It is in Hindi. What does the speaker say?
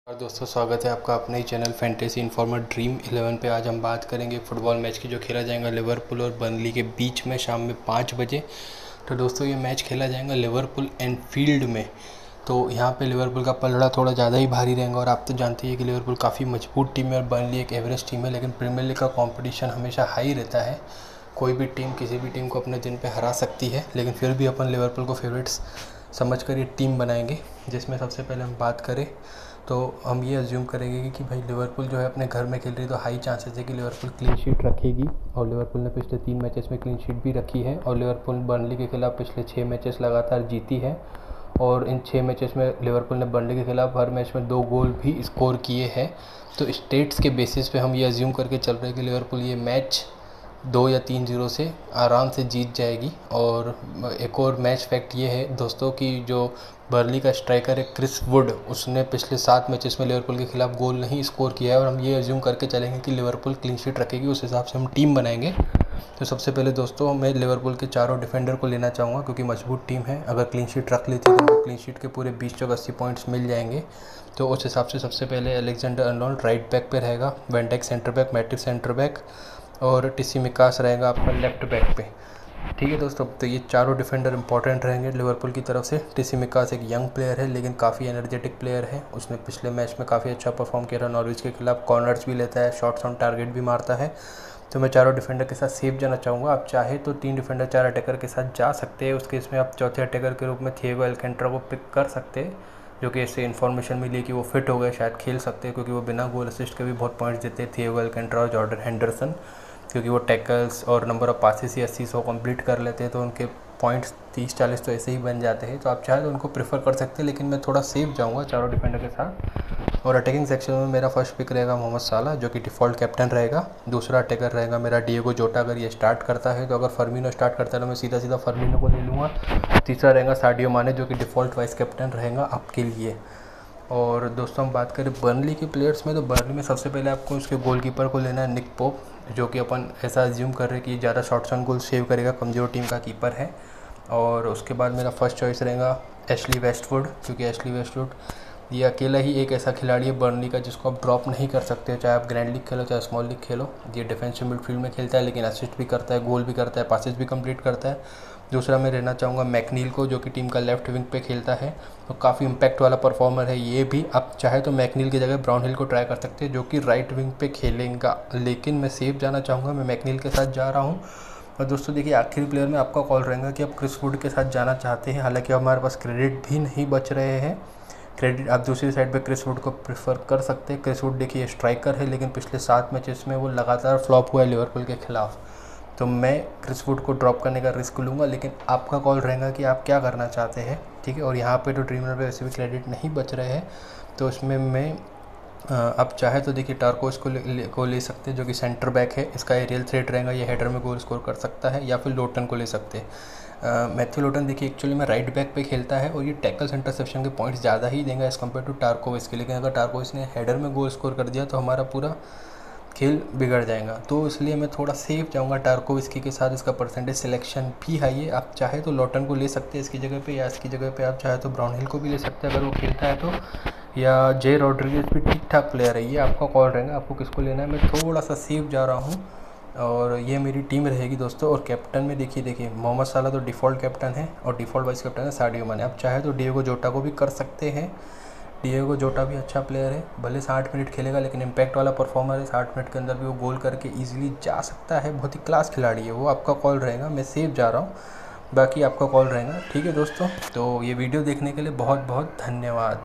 और दोस्तों स्वागत है आपका अपने ही चैनल फैंटेसी इन्फॉर्मर ड्रीम 11 पे। आज हम बात करेंगे फुटबॉल मैच की जो खेला जाएगा लिवरपूल और बर्नली के बीच में शाम में 5 बजे। तो दोस्तों ये मैच खेला जाएगा लिवरपूल एनफील्ड में। तो यहाँ पे लिवरपूल का पलड़ा थोड़ा ज़्यादा ही भारी रहेगा और आप तो जानते हैं कि लिवरपूल काफ़ी मजबूत टीम है और बर्नली एक एवरेज टीम है। लेकिन प्रीमियर लीग का कॉम्पिटिशन हमेशा हाई रहता है, कोई भी टीम किसी भी टीम को अपने दिन पे हरा सकती है। लेकिन फिर भी अपन लिवरपूल को फेवरेट्स समझ कर ये टीम बनाएंगे, जिसमें सबसे पहले हम बात करें तो हम ये अज्यूम करेंगे कि भाई लिवरपूल जो है अपने घर में खेल रही है, तो हाई चांसेस है कि लिवरपूल क्लीन शीट रखेगी। और लिवरपूल ने पिछले 3 मैचेस में क्लीन शीट भी रखी है और लिवरपूल बर्नली के खिलाफ पिछले 6 मैचेस लगातार जीती है। और इन 6 मैचेस में लिवरपूल ने बर्नली के खिलाफ हर मैच में 2 गोल भी स्कोर किए हैं। तो स्टेट्स के बेसिस पे हम ये अज्यूम करके चल रहे हैं कि लिवरपूल ये मैच 2 या 3-0 से आराम से जीत जाएगी। और एक और मैच फैक्ट ये है दोस्तों कि जो बर्नली का स्ट्राइकर है क्रिस वुड, उसने पिछले 7 मैचेस में लिवरपूल के खिलाफ गोल नहीं स्कोर किया है। और हम ये अज्यूम करके चलेंगे कि लिवरपूल क्लीन शीट रखेगी, उस हिसाब से हम टीम बनाएंगे। तो सबसे पहले दोस्तों मैं लिवरपूल के चारों डिफेंडर को लेना चाहूँगा, क्योंकि मजबूत टीम है। अगर क्लीन शीट रख लेती है तो क्लीन शीट के पूरे 20-80 पॉइंट्स मिल जाएंगे। तो उस हिसाब से सबसे पहले अलेक्जेंडर अर्नोल्ड राइट बैक पे रहेगा, van Dijk centre back, Matip centre back और टिसिमिकास रहेगा आपका लेफ्ट बैक पे। ठीक है दोस्तों, तो ये चारों डिफेंडर इंपॉर्टेंट रहेंगे लिवरपूल की तरफ से। टिसिमिकास एक यंग प्लेयर है लेकिन काफ़ी एनर्जेटिक प्लेयर है। उसने पिछले मैच में काफ़ी अच्छा परफॉर्म किया था, नॉर्विच के खिलाफ कॉर्नर्स भी लेता है, शॉट्स ऑन टारगेट भी मारता है। तो मैं चारों डिफेंडर के साथ सेफ जाना चाहूँगा। आप चाहे तो 3 डिफेंडर 4 अटैकर के साथ जा सकते हैं। उसके इसमें आप चौथे अटैकर के रूप में थिएगो एल्कैंट्रा को पिक कर सकते हैं, जो कि इससे इन्फॉर्मेशन मिली कि वो फिट हो गए, शायद खेल सकते हैं, क्योंकि वो बिना गोल असिस्ट के भी बहुत पॉइंट्स देते हैं थिएगो एल्कैंट्रा और जॉर्डन हेंडरसन। क्योंकि वो टैकल्स और नंबर ऑफ पासेस ही 80-100 कंप्लीट कर लेते हैं, तो उनके पॉइंट्स 30-40 तो ऐसे ही बन जाते हैं। तो आप चाहे तो उनको प्रेफर कर सकते हैं, लेकिन मैं थोड़ा सेफ जाऊंगा चारों डिफेंडर के साथ। और अटैकिंग सेक्शन में मेरा फर्स्ट पिक रहेगा मोहम्मद साला, जो कि डिफ़ॉल्ट कैप्टन रहेगा। दूसरा अटैकर रहेगा मेरा डिएगो जोटा, अगर ये स्टार्ट करता है। तो अगर फर्मिनो स्टार्ट करता है तो मैं सीधा सीधा फर्मिनो को ले लूँगा। तीसरा रहेगा साडियो माने, जो कि डिफ़ॉल्ट वाइस कैप्टन रहेगा आपके लिए। और दोस्तों हम बात करें बर्नली के प्लेयर्स में, तो बर्नली में सबसे पहले आपको उसके गोलकीपर को लेना है निक पोप, जो कि अपन ऐसा अज्यूम कर रहे हैं कि ज़्यादा शॉट्स ऑन गोल सेव करेगा, कमज़ोर टीम का कीपर है। और उसके बाद मेरा फर्स्ट चॉइस रहेगा एशली वेस्टवुड, क्योंकि एशली वेस्टवुड ये अकेला ही एक ऐसा खिलाड़ी है बर्नली का जिसको आप ड्रॉप नहीं कर सकते, चाहे आप ग्रैंड लीग खेलो चाहे स्मॉल लीग खेलो। ये डिफेंसिव मिडफील्ड में खेलता है, लेकिन असिस्ट भी करता है, गोल भी करता है, पासेस भी कंप्लीट करता है। दूसरा मैं रहना चाहूँगा मैकनील को, जो कि टीम का लेफ्ट विंग पे खेलता है, तो काफ़ी इम्पैक्ट वाला परफॉर्मर है ये भी। आप चाहे तो मैकनील की जगह ब्राउनहिल को ट्राई कर सकते हैं, जो कि राइट विंग पे खेलेगा। लेकिन मैं सेफ जाना चाहूँगा, मैं मैकनील के साथ जा रहा हूँ। और दोस्तों देखिए, आखिरी प्लेयर में आपका कॉल रहेगा कि आप क्रिस वुड के साथ जाना चाहते हैं। हालांकि हमारे पास क्रेडिट भी नहीं बच रहे हैं। क्रेडिट आप दूसरी साइड पे क्रिस वुड को प्रेफर कर सकते हैं। क्रिस वुड देखिए स्ट्राइकर है, लेकिन पिछले 7 मैचेस में वो लगातार फ्लॉप हुआ है लिवरपूल के खिलाफ। तो मैं क्रिस वुड को ड्रॉप करने का रिस्क लूँगा, लेकिन आपका कॉल रहेगा कि आप क्या करना चाहते हैं। ठीक है, और यहाँ पे तो ड्रीमर पे वैसे भी क्रेडिट नहीं बच रहे हैं, तो इसमें मैं आप चाहे तो देखिए टार्कोस को ले सकते हैं, जो कि सेंटर बैक है। इसका एरियल थ्रेट रहेगा, ये हेडर में गोल स्कोर कर सकता है। या फिर लोटन को ले सकते हैं। मैथ्यू लोटन देखिए एक्चुअली में राइट बैक पे खेलता है और ये टैकल्स इंटरसेप्शन के पॉइंट्स ज़्यादा ही देगा एज़ कम्पेयर टू टार्कोविस के। लेकिन अगर टार्कोविस ने हेडर में गोल स्कोर कर दिया तो हमारा पूरा खेल बिगड़ जाएगा। तो इसलिए मैं थोड़ा सेफ जाऊंगा टार्कोविस्की के साथ। इसका परसेंटेज सिलेक्शन भी हाई है। आप चाहे तो लोटन को ले सकते हैं इसकी जगह पे, या इसकी जगह पे आप चाहे तो ब्राउनहिल को भी ले सकते हैं अगर वो खेलता है तो, या जे रॉड्रिगेज भी ठीक ठाक प्लेयर है। ये आपका कॉल रहेगा, आपको किसको लेना है। मैं थोड़ा सा सेफ जा रहा हूँ और ये मेरी टीम रहेगी दोस्तों। और कैप्टन में देखिए मोहम्मद साला तो डिफ़ॉल्ट कैप्टन है और डिफ़ॉल्ट वाइस कैप्टन है साडियो माने। आप चाहे तो डिएगो जोटा को भी कर सकते हैं। डिएगो जोटा भी अच्छा प्लेयर है, भले 60 मिनट खेलेगा लेकिन इम्पैक्ट वाला परफॉर्मर है। 60 मिनट के अंदर भी वो गोल करके ईजिली जा सकता है, बहुत ही क्लास खिलाड़ी है वो। आपका कॉल रहेगा, मैं सेफ जा रहा हूँ, बाकी आपका कॉल रहेगा। ठीक है दोस्तों, तो ये वीडियो देखने के लिए बहुत बहुत धन्यवाद।